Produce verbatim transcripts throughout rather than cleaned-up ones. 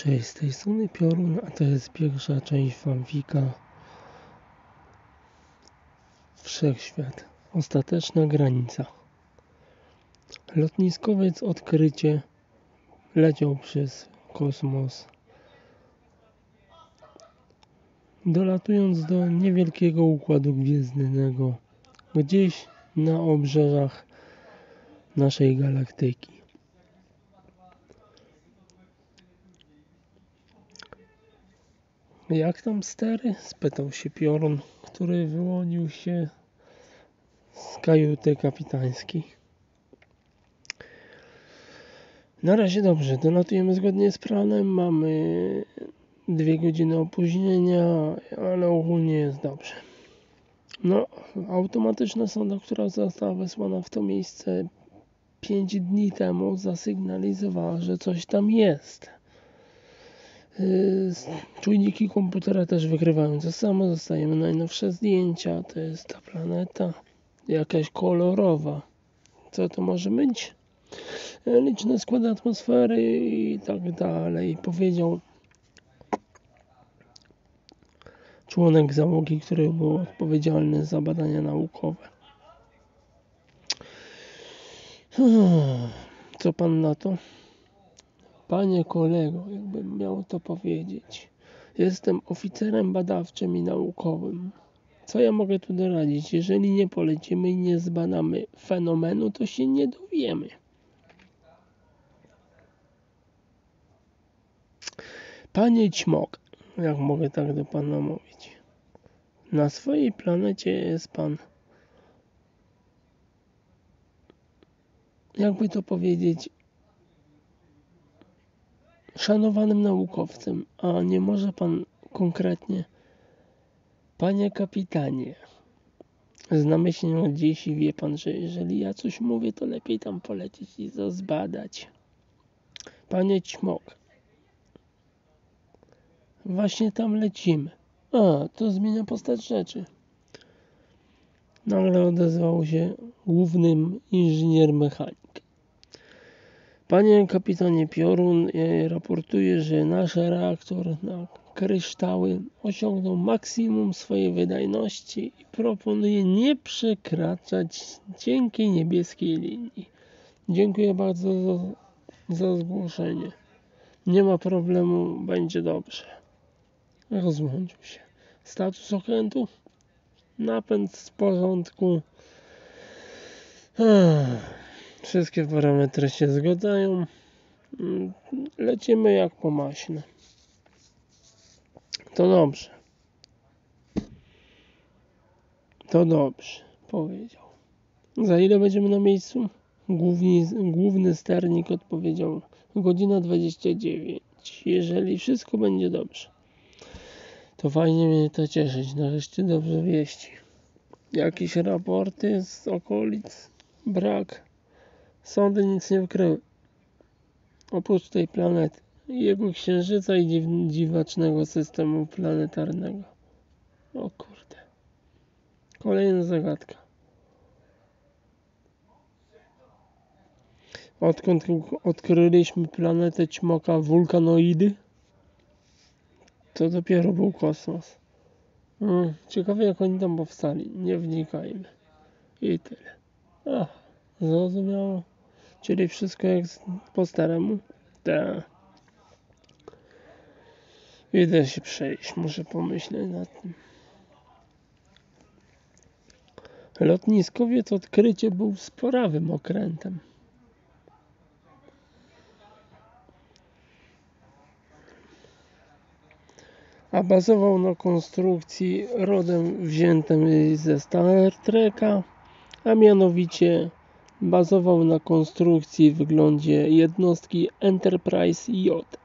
Cześć, z tej strony Piorun, a to jest pierwsza część fanfika Wszechświat. Ostateczna granica. Lotniskowiec odkrycie leciał przez kosmos, dolatując do niewielkiego układu gwiezdnego, gdzieś na obrzeżach naszej galaktyki. Jak tam stery? Spytał się Piorun, który wyłonił się z kajuty kapitańskiej. Na razie dobrze, dolatujemy zgodnie z planem, mamy dwie godziny opóźnienia, ale ogólnie jest dobrze. No, automatyczna sonda, która została wysłana w to miejsce pięć dni temu, zasygnalizowała, że coś tam jest. Czujniki komputera też wykrywają to samo, dostajemy najnowsze zdjęcia, to jest ta planeta, jakaś kolorowa. Co to może być? Liczne składy atmosfery i tak dalej. Powiedział członek załogi, który był odpowiedzialny za badania naukowe. Co pan na to? Panie kolego, jakbym miał to powiedzieć. Jestem oficerem badawczym i naukowym. Co ja mogę tu doradzić? Jeżeli nie polecimy i nie zbadamy fenomenu, to się nie dowiemy. Panie Ćmok, jak mogę tak do pana mówić? Na swojej planecie jest pan, jakby to powiedzieć, szanowanym naukowcem, a nie może pan konkretnie, panie kapitanie, znamy się od dziś i wie pan, że jeżeli ja coś mówię, to lepiej tam polecieć i to zbadać. Panie Ćmok, właśnie tam lecimy. A, to zmienia postać rzeczy. Nagle odezwał się główny inżynier mechanik. Panie kapitanie Piorun, raportuję, że nasz reaktor na kryształy osiągnął maksimum swojej wydajności i proponuje nie przekraczać cienkiej niebieskiej linii. Dziękuję bardzo za, za zgłoszenie. Nie ma problemu, będzie dobrze. Rozłączył się. Status okrętu? Napęd w porządku. Wszystkie parametry się zgadzają. Lecimy jak po maśle. To dobrze. To dobrze, powiedział. Za ile będziemy na miejscu? Główny, główny sternik odpowiedział godzina dwadzieścia dziewięć. Jeżeli wszystko będzie dobrze. To fajnie mnie to cieszyć. Nareszcie dobrze wieści. Jakieś raporty z okolic? Brak. Sondy nic nie wykryły. Oprócz tej planety, jego księżyca i dziw, dziwacznego systemu planetarnego. O kurde. Kolejna zagadka. Odkąd odkryliśmy planetę Ćmoka wulkanoidy, to dopiero był kosmos. Hmm, ciekawe jak oni tam powstali. Nie wnikajmy. I tyle. Ach, zrozumiało. Czyli wszystko jak po staremu? Tak. Idę się przejść. Muszę pomyśleć nad tym. Lotniskowiec odkrycie był sporawym okrętem. A bazował na konstrukcji rodem wziętym ze Star Treka, a mianowicie bazował na konstrukcji w wyglądzie jednostki Enterprise J.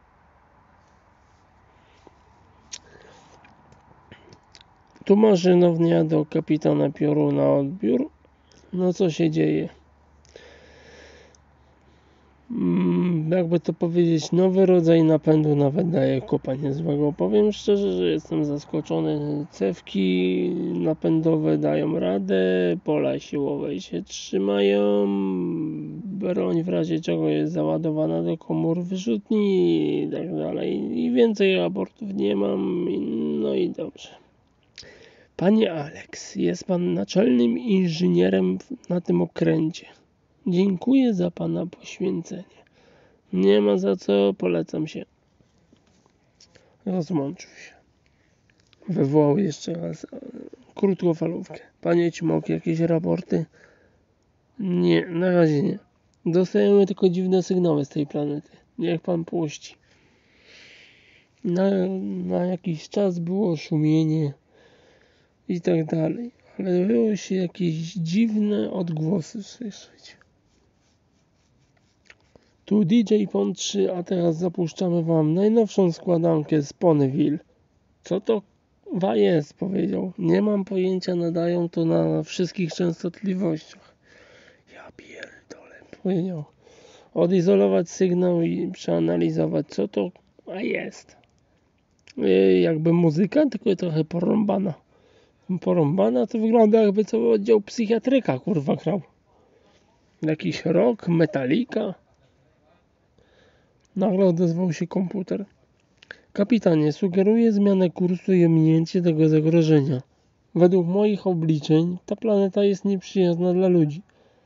Tu maszynownia do kapitana Pioruna odbiór. No co się dzieje? jakby to powiedzieć, nowy rodzaj napędu nawet daje kopa niezłego. Powiem szczerze, że jestem zaskoczony. Cewki napędowe dają radę, pola siłowe się trzymają, broń w razie czego jest załadowana do komór wyrzutni i tak dalej. I więcej raportów nie mam, no i dobrze. Panie Alex, jest pan naczelnym inżynierem na tym okręcie. Dziękuję za pana poświęcenie. Nie ma za co, polecam się. Rozłączył się. Wywołał jeszcze raz krótkofalówkę. Panie Ćmok, jakieś raporty? Nie, na razie nie. Dostajemy tylko dziwne sygnały z tej planety. Niech pan puści. Na, na jakiś czas było szumienie i tak dalej. Ale było się jakieś dziwne odgłosy słyszeć. Tu D J Pon trzy, a teraz zapuszczamy wam najnowszą składankę z Ponyville. Co to wa jest, powiedział. Nie mam pojęcia, nadają to na wszystkich częstotliwościach. Ja pierdolę, powiedział. Odizolować sygnał i przeanalizować, co to a jest. Yy, jakby muzyka, tylko trochę porąbana. Porąbana to wygląda, jakby cały oddział psychiatryka kurwa grał. Jakiś rock, metalika. Nagle odezwał się komputer. Kapitanie, sugeruję zmianę kursu i ominięcie tego zagrożenia. Według moich obliczeń ta planeta jest nieprzyjazna dla ludzi.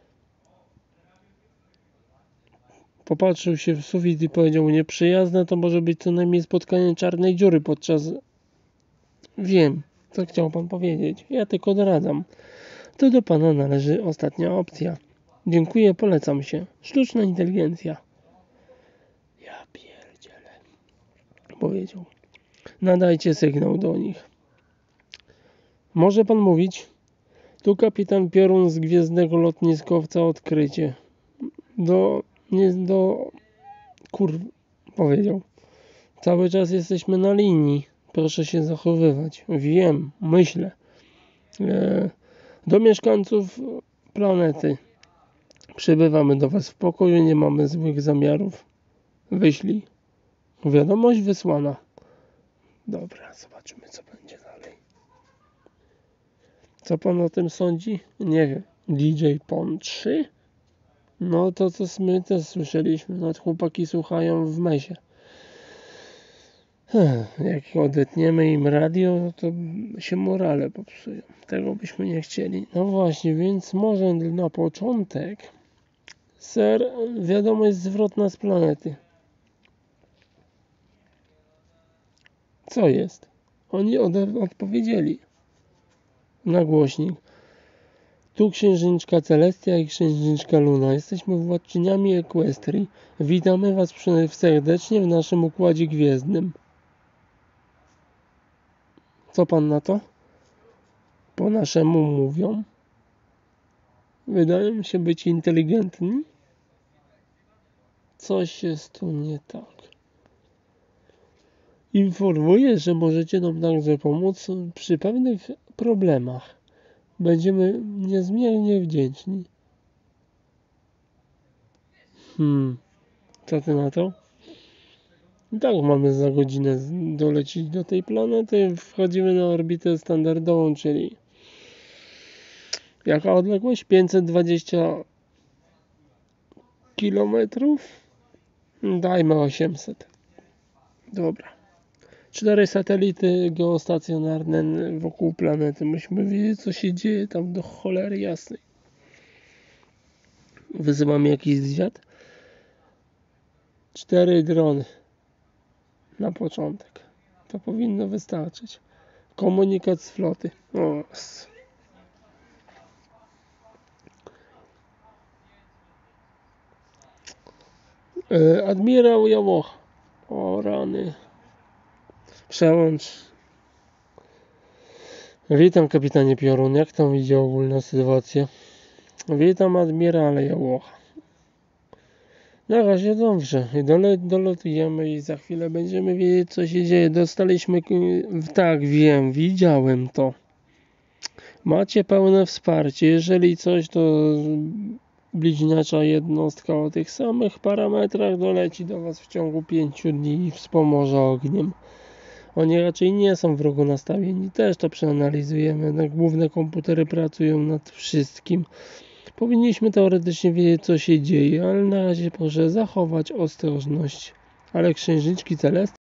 Popatrzył się w sufit i powiedział, nieprzyjazne to może być co najmniej spotkanie czarnej dziury podczas... Wiem, co chciał pan powiedzieć. Ja tylko doradzam. To do pana należy ostatnia opcja. Dziękuję, polecam się. Sztuczna inteligencja. Ja pierdzielę. Powiedział. Nadajcie sygnał do nich. Może pan mówić? Tu kapitan Piorun z gwiezdnego lotniskowca odkrycie. Do... nie do... kur... powiedział. Cały czas jesteśmy na linii. Proszę się zachowywać. Wiem, myślę. E, do mieszkańców planety. Przybywamy do was w pokoju, nie mamy złych zamiarów. Wyślij. Wiadomość wysłana. Dobra, zobaczymy co będzie dalej. Co pan o tym sądzi? Nie wiem. D J Pon trzy? No to co my też słyszeliśmy. Nawet chłopaki słuchają w mesie. Jak odetniemy im radio, to się morale popsują. Tego byśmy nie chcieli. No właśnie, więc może na początek, ser, wiadomość zwrotna z planety. Co jest? Oni ode- odpowiedzieli na głośnik. Tu księżniczka Celestia i księżniczka Luna. Jesteśmy władczyniami Equestrii. Witamy was serdecznie w naszym układzie gwiezdnym. Co pan na to? Po naszemu mówią. Wydają się być inteligentni. Coś jest tu nie tak. Informuję, że możecie nam także pomóc przy pewnych problemach. Będziemy niezmiernie wdzięczni. Hmm. Co ty na to? I tak mamy za godzinę dolecieć do tej planety. Wchodzimy na orbitę standardową, czyli jaka odległość? pięćset dwadzieścia kilometrów? Dajmy osiemset. Dobra. Cztery satelity geostacjonarne wokół planety. Musimy wiedzieć, co się dzieje tam do cholery jasnej. Wysyłamy jakiś zwiat. Cztery drony. Na początek. To powinno wystarczyć. Komunikat z floty. O. E, admirał Jawocha. O rany. Przełącz. Witam kapitanie Piorun. Jak tam idzie ogólna sytuacja? Witam admirale Jawocha. Na razie dobrze. Dole, dolotujemy i za chwilę będziemy wiedzieć, co się dzieje. Dostaliśmy... Tak, wiem. Widziałem to. Macie pełne wsparcie. Jeżeli coś, to bliźniacza jednostka o tych samych parametrach doleci do Was w ciągu pięciu dni i wspomoże ogniem. Oni raczej nie są wrogo nastawieni, też to przeanalizujemy. No, główne komputery pracują nad wszystkim. Powinniśmy teoretycznie wiedzieć, co się dzieje, ale na razie proszę zachować ostrożność. Ale księżniczki Celesty